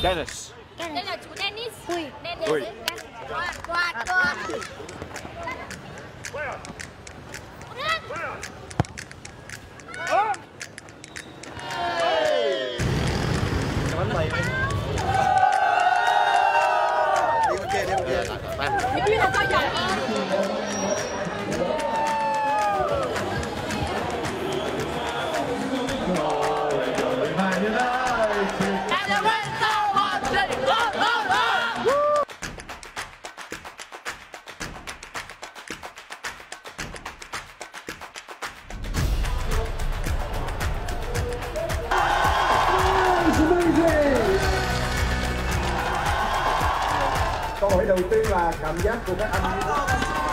Dennis. Đây là chú Dennis. Ui. Dennis. Ui. Quạt. Bánh mì. Đi bên kia. Đi là coi giỏi. Câu hỏi đầu tiên là cảm giác của các anh.